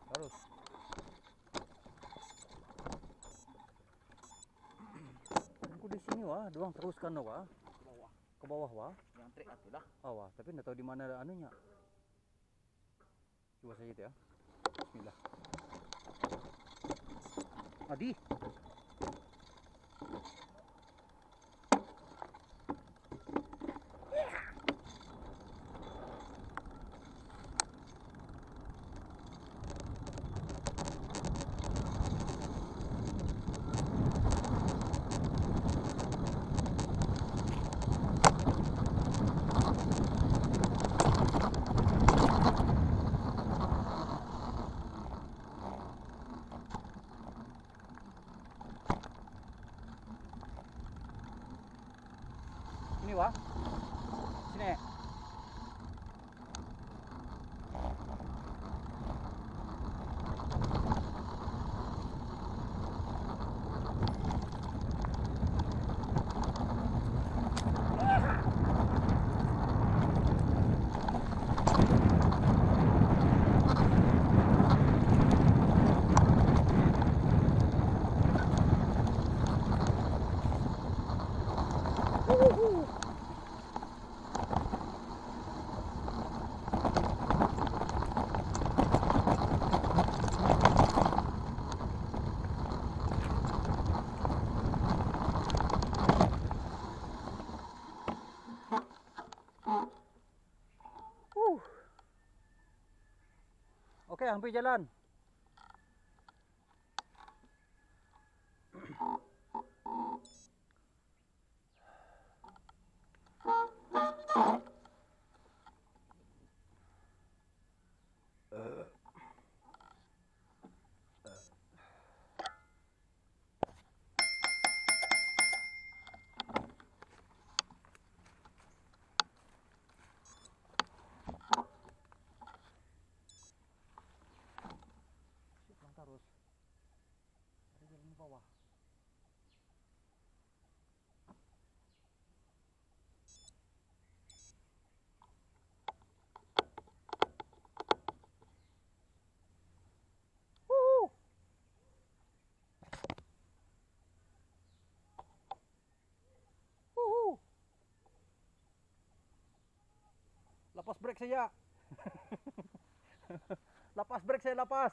Terus. Aku di sini wah, doang teruskan wah. Ke bawah wah. Yang trik atuh lah. Wah, tapi enggak tahu di mana anunya. Coba saja itu ya. Bismillah. Adi. Sini wah. Sini. Oke, hampir jalan. Terus. Ada jalan di bawah. Lepas brake saja. Lepas brake saya lepas.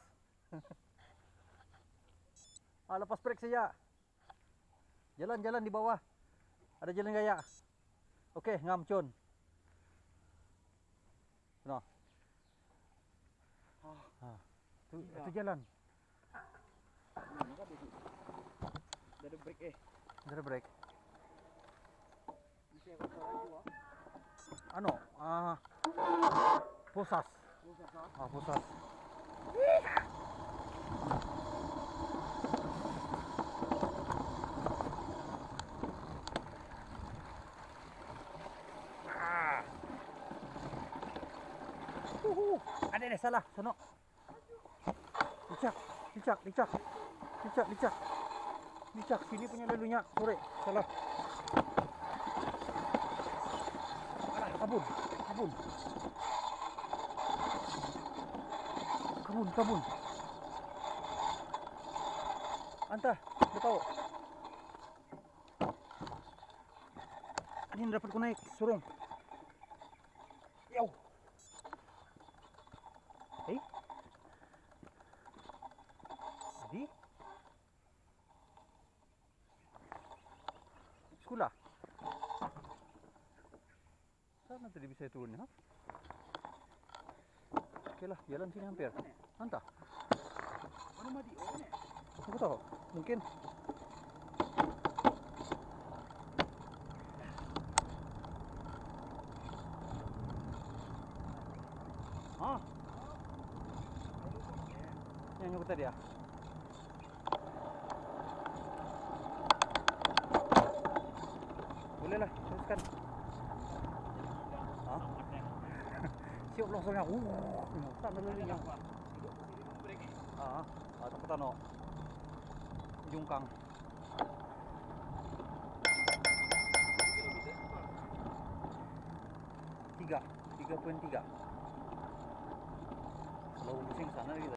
Lepas brake saja. Jalan-jalan di bawah. Ada jalan gaya. Okey, ngam cun. No. Itu jalan. Dah ada break Dah ada brake. Bisa kau laju ah. Ano, pusas. Pusas. Ada ni salah, sono. Licak. Licak, sini punya lalunya, sore, salah. Kabun. Antah, dah tahu. Ini dapat ku naik, surung. Yow. Adi? Sekolah? Sana tadi bisa turun ya? Okey lah, jalan sini hampir. Antah. Mana madi orang ni? Aku tahu, mungkin. Yang nyebut tadi ya? Boleh lah, teruskan. Siap longsornya. Tak ada lalunya. Takut ano. Ujung kang. Tiga. 3.3. Kalau pusing sana lagi.